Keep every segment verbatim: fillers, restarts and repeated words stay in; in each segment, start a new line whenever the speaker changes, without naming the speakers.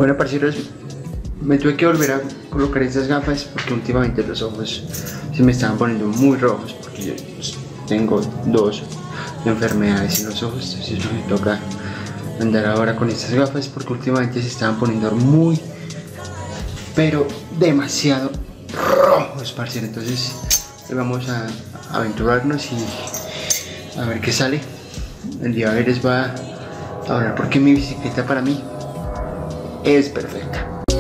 Bueno, parceros, me tuve que volver a colocar estas gafas porque últimamente los ojos se me estaban poniendo muy rojos porque yo pues, tengo dos enfermedades en los ojos, entonces me toca andar ahora con estas gafas porque últimamente se estaban poniendo muy, pero demasiado rojos, parceros. Entonces vamos a aventurarnos y a ver qué sale. El día de hoy les va a hablar porque mi bicicleta para mí es perfecta.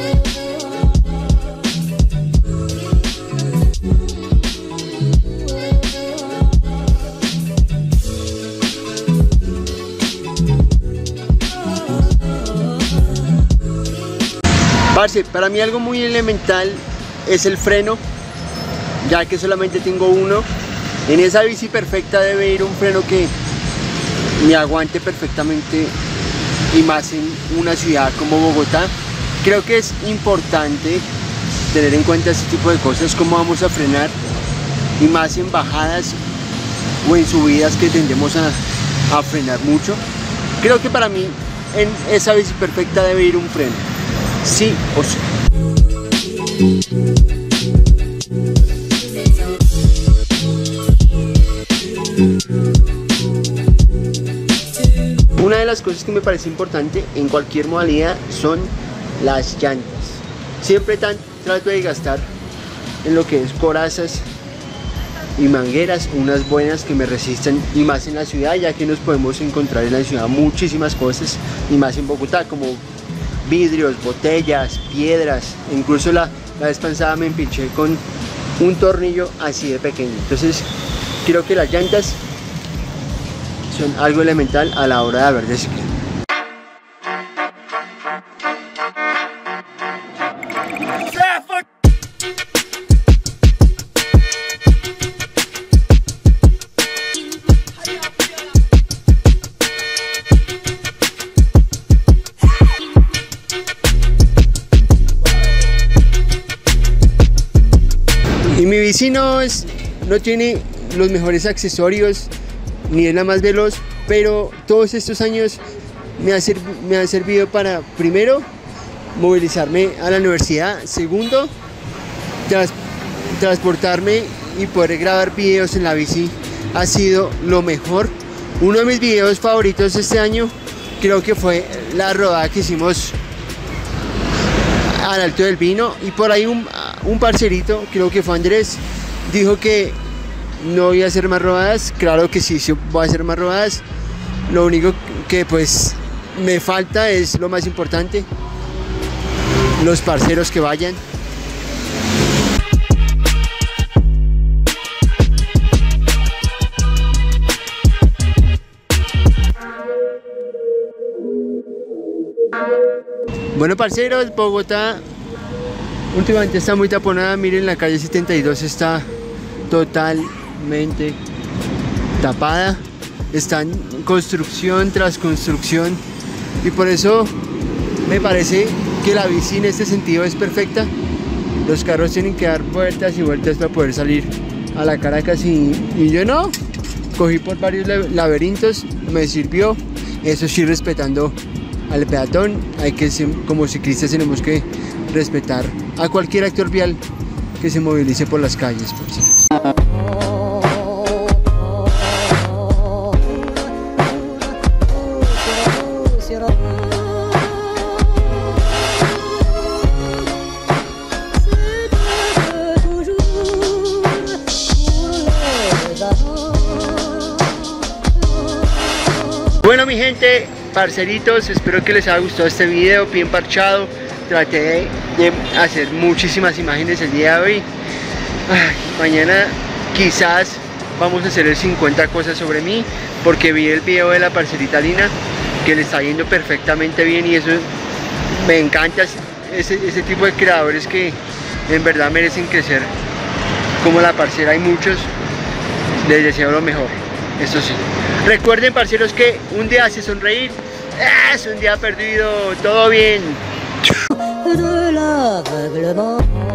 Parce, para mí algo muy elemental es el freno, ya que solamente tengo uno. En esa bici perfecta debe ir un freno que me aguante perfectamente, y más en una ciudad como Bogotá. Creo que es importante tener en cuenta este tipo de cosas, cómo vamos a frenar, y más en bajadas o en subidas que tendemos a, a frenar mucho. Creo que para mí en esa bici perfecta debe ir un freno, sí o sí. Una de las cosas que me parece importante en cualquier modalidad son las llantas. Siempre tan, trato de gastar en lo que es corazas y mangueras, unas buenas que me resistan, y más en la ciudad, ya que nos podemos encontrar en la ciudad muchísimas cosas, y más en Bogotá, como vidrios, botellas, piedras. Incluso la, la vez pasada me empinché con un tornillo así de pequeño. Entonces creo que las llantas son algo elemental a la hora de hablar de ciclismo. Y mi bici no, es, no tiene los mejores accesorios, ni es la más veloz, pero todos estos años me ha, me ha servido para, primero, movilizarme a la universidad, segundo, tras, transportarme y poder grabar videos en la bici ha sido lo mejor. Uno de mis videos favoritos este año creo que fue la rodada que hicimos al Alto del Vino, y por ahí un, un parcerito, creo que fue Andrés, dijo que no voy a hacer más rodadas. Claro que sí, sí voy a hacer más rodadas. Lo único que pues me falta es lo más importante, los parceros que vayan. Bueno, parceros, Bogotá últimamente está muy taponada. Miren, la calle setenta y dos está totalmente tapada, está en construcción tras construcción, y por eso me parece que la bici en este sentido es perfecta. Los carros tienen que dar vueltas y vueltas para poder salir a la Caracas, y, y yo no, cogí por varios laberintos, me sirvió. Eso sí, respetando al peatón. Hay que, como ciclistas, tenemos que respetar a cualquier actor vial que se movilice por las calles, por cierto. Bueno, mi gente, parceritos, espero que les haya gustado este video bien parchado. Traté de, de hacer muchísimas imágenes el día de hoy. Ay, mañana quizás vamos a hacer el cincuenta cosas sobre mí, porque vi el video de la parcerita Lina que le está yendo perfectamente bien, y eso me encanta. Ese, ese tipo de creadores que en verdad merecen crecer como la parcera. Hay muchos, les deseo lo mejor, eso sí. Recuerden, parceros, que un día hace sonreír, es un día perdido. Todo bien. De l'aveuglement.